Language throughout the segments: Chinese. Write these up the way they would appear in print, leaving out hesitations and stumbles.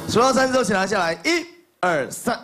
数到3之后，请拿下来，1、2、3。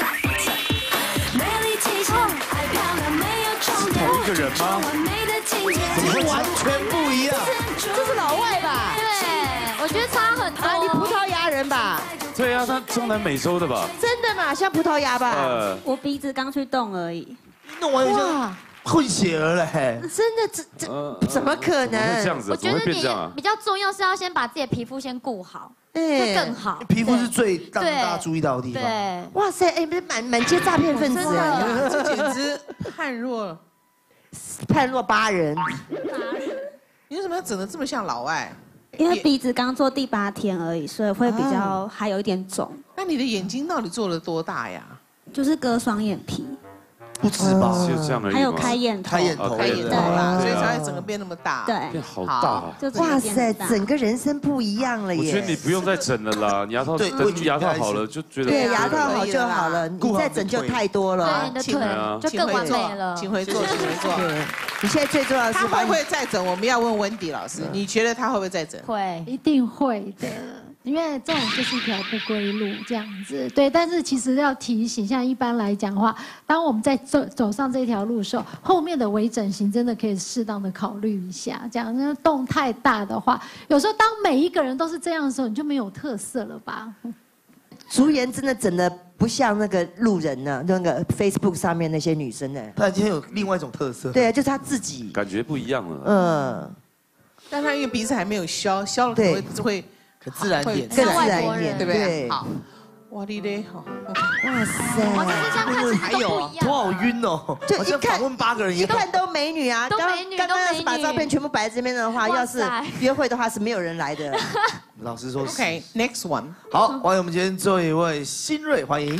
是同一个人吗？ 怎么会完全不一样？ 这是老外吧？ 对，我觉得差很多。 啊，你葡萄牙人吧？ 对啊，他中南美洲的吧？ 真的吗？像葡萄牙吧？ 我鼻子刚去动而已。 弄完有像混血儿嘞。 真的这怎么可能？ 这样子， 我觉得你怎么会变这样啊？ 比较重要是要先把自己的皮肤先顾好，会更好。 皮肤是最让大家注意到的地方。 对， 哇塞，哎，不是满街诈骗分子哎， 这简直判若判若8人。 你为什么要整得这么像老外？ 因为鼻子刚做第8天而已，所以会比较还有一点肿。 那你的眼睛到底做了多大呀？ 就是割双眼皮， 不止吧？ 就这样而已吗？ 还有开眼头。 开眼头， 开眼头啦，所以对啊才会整个变那么大。 对， 变好大啊！ 就整个哇塞， 变很大整个人生不一样了耶！ 我觉得你不用再整了啦，你牙套等牙套好了就觉得对牙套好就好了，你再整就太多了。 对，你的腿就更完美了。 请回座，请回座。 对，你现在最重要的是他会不会再整？我们要问温迪老师，你觉得他会不会再整？ 会， 一定会的，因为这种就是一条不归路这样子。对，但是其实要提醒，像一般来讲的话，当我们在走上这条路的时候，后面的微整形真的可以适当的考虑一下。这样，那动太大的话，有时候当每一个人都是这样的时候，你就没有特色了吧？ 竹颜真的整的不像那个路人呢，那个 Facebook 上面那些女生呢。 她今天有另外一种特色。 对啊，就是她自己。 感觉不一样了。 但他因为鼻子还没有消，消了可能会自然点， 更自然一点， 对不对？好，哇哩嘞，好， 哇塞， 哇，这这样看起来都不一样。 头好晕哦， 就好像访问8个人一样。 一看都美女啊， 都美女刚刚要是把都美女照片全部摆在这边的话，要是约会的话是没有人来的。 老实说是。 OK，next one。 好，欢迎我们今天最后一位新锐，欢迎。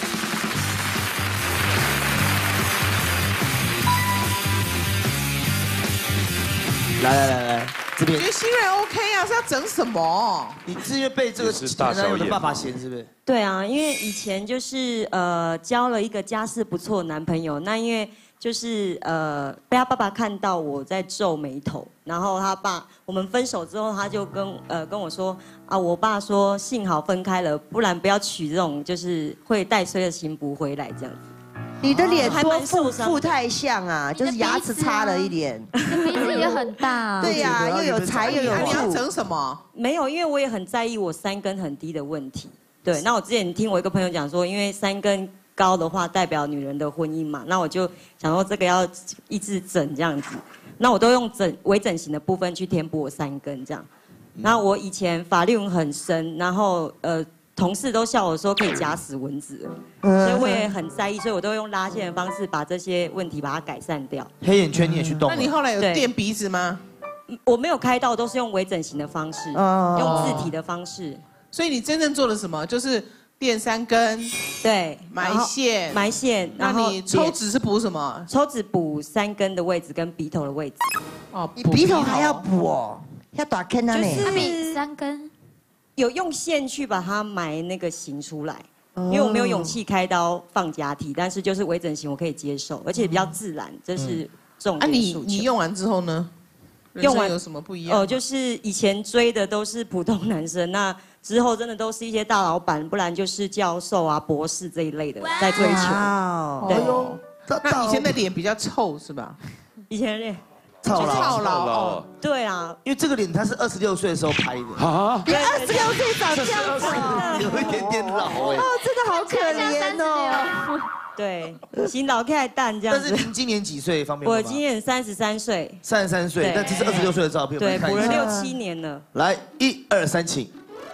来，这边我觉。得新人 OK 啊，是要整什么？ 你是因为被这个前男友的爸爸嫌是不是？ 对啊，因为以前就是交了一个家世不错的男朋友，那因为就是被他爸爸看到我在皱眉头，然后我们分手之后，他就跟我说啊，我爸说幸好分开了，不然不要娶这种就是会带衰的新妇回来这样子。 你的脸还多蛮受伤的富太像啊，就是牙齿差了一点。 鼻子也很大。 对呀，又有才又有你要富。 整什么？ 没有，因为我也很在意我3根很低的问题。对，那我之前听我一个朋友讲说，因为3根高的话代表女人的婚姻嘛，那我就想说这个要一直整这样子，那我都用微整形的部分去填补我3根这样。然后我以前法令纹很深，然后同事都笑我说可以夹死蚊子，所以我也很在意，所以我都用拉线的方式把这些问题把它改善掉。 黑眼圈你也去动？ 那你后来有垫鼻子吗？ 我没有开刀，都是用微整形的方式，用自体的方式。 所以你真正做了什么？就是垫3根， 对，埋线， 那你抽脂是补什么？ 抽脂补3根的位置跟鼻头的位置。 哦， 你鼻头还要补哦，要打坑啊就是比3根。 有用线去把它埋那个形出来，因为我没有勇气开刀放假体，但是就是微整形我可以接受，而且比较自然，这是重点诉求。 你用完之后呢？ 用完有什么不一样？ 就是以前追的都是普通男生，那之后真的都是一些大老板，不然就是教授啊、博士这一类的在追求。 对，那以前的脸比较臭是吧？ 以前的脸。 操劳， 对啊， 因为这个脸他是26岁的时候拍的啊， 你26岁长这样子， 有一点点老哎， 哦，真的好可怜哦。 对，型老开蛋这样子。 但是您今年几岁方面？ 我今年33岁。 33岁，但这是26岁的照片， 对，补了6、7年了。 来，1、2、3，请。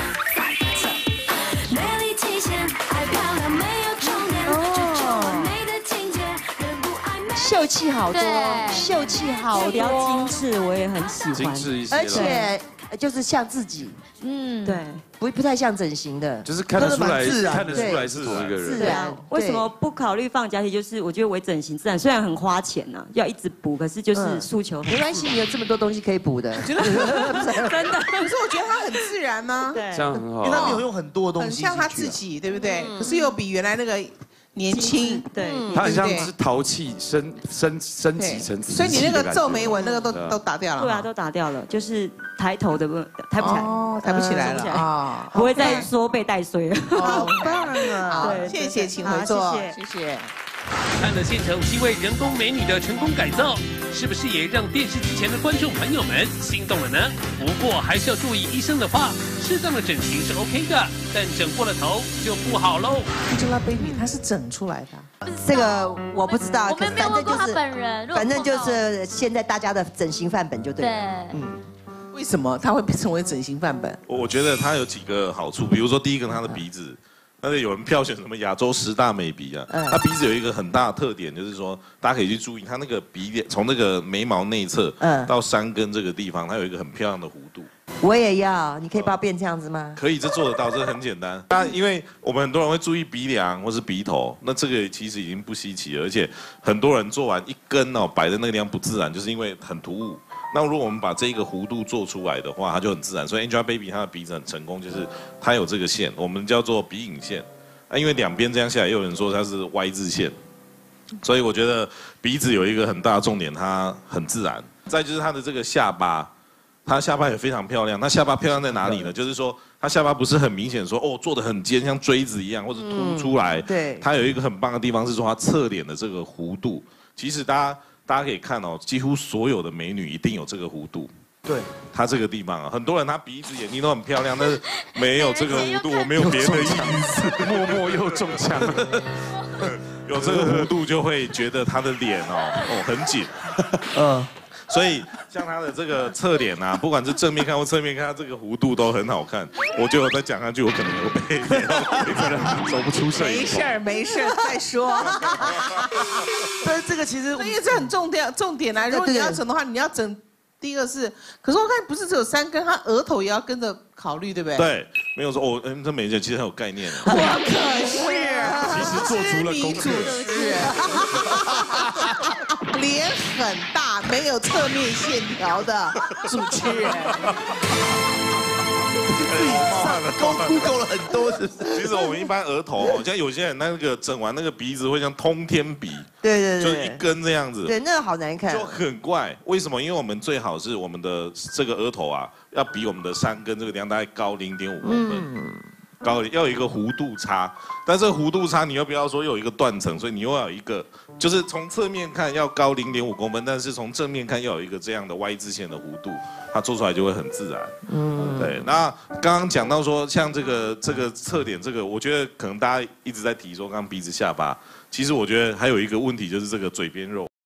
秀气好多，秀气好多， 比较精致，我也很喜欢， 精致一些， 而且就是像自己， 对， 不太像整形的， 就是看得出来，看得出来是同一个人。 自然。 为什么不考虑放假体？就是我觉得微整形自然，虽然很花钱呐，要一直补，可是就是诉求没关系，你有这么多东西可以补的， 真的。可是我觉得他很自然吗？ 对， 这样很好， 因为他没有用很多东西， 很像他自己，对不对？可是又比原来那个年轻， 对， 它很像是陶器升级成瓷器的感觉， 所以你那个皱眉纹那个都打掉了。 对啊，都打掉了，就是抬头的部分抬不起来， 哦，抬不起来了啊， 不会再说被带衰了。 好棒啊！ 好， 对谢谢，请回座， 谢谢。 看了现场7位人工美女的成功改造，是不是也让电视机前的观众朋友们心动了呢？不过还是要注意医生的话，适当的整形是 OK 的，但整过了头就不好喽。 Angelababy 她是整出来的， 这个我不知道， 我们没有问过他本人， 反正就是现在大家的整形范本就对了。 对， 为什么她会成为整形范本？ 我觉得它有几个好处，比如说第一个，它的鼻子。但是有人票选什么亚洲10大美鼻啊？它鼻子有一个很大的特点，就是说大家可以去注意，它那个鼻点从那个眉毛内侧到山根这个地方，它有一个很漂亮的弧度。 我也要，你可以把我变这样子吗？ 可以，这做得到，这很简单。那因为我们很多人会注意鼻梁或是鼻头，那这个其实已经不稀奇了，而且很多人做完一根哦摆在那个地方不自然，就是因为很突兀。那如果我们把这个弧度做出来的话，它就很自然。所以 Angelababy 她的鼻子很成功，就是她有这个线，我们叫做鼻影线。因为两边这样下来，也有人说它是 Y 字线，所以我觉得鼻子有一个很大的重点，它很自然。再就是它的这个下巴，它下巴也非常漂亮。它下巴漂亮在哪里呢？就是说它下巴不是很明显说哦做得很尖，像锥子一样，或者凸出来。 对。 它有一个很棒的地方是说它侧脸的这个弧度，其实大家可以看哦，几乎所有的美女一定有这个弧度。 对， 她这个地方啊，很多人她鼻子、眼睛都很漂亮，但是没有这个弧度，我没有别的意思， 默默又中枪了。 有这个弧度就会觉得她的脸哦很紧，所以像她的这个侧脸啊，不管是正面看或侧面看，她这个弧度都很好看。我觉得我再讲下去，我可能会被走不出摄影棚。 没事，再说。 但是这个其实， 因为这很重点啊，如果你要整的话，你要整。第一个是，可是我看不是只有3根，他额头也要跟着考虑，对不对？ 对，没有说这美姐其实很有概念。 我可是， 其实做出了功课。 脸很大，没有侧面线条的主持人。 Google 了很多，是不是？ 其实我们一般额头，像有些人那个整完那个鼻子会像通天鼻， 对， 就一根这样子， 对，那个好难看， 就很怪。为什么？因为我们最好是我们的这个额头啊，要比我们的山根这个地方大概高0.5公分。高要有一个弧度差，但这个弧度差你又不要说有一个断层，所以你又要有一个，就是从侧面看要高0.5公分，但是从正面看要有一个这样的 Y 字线的弧度，它做出来就会很自然。对。那刚刚讲到说像这个侧脸这个，我觉得可能大家一直在提说刚刚鼻子下巴，其实我觉得还有一个问题就是这个嘴边肉。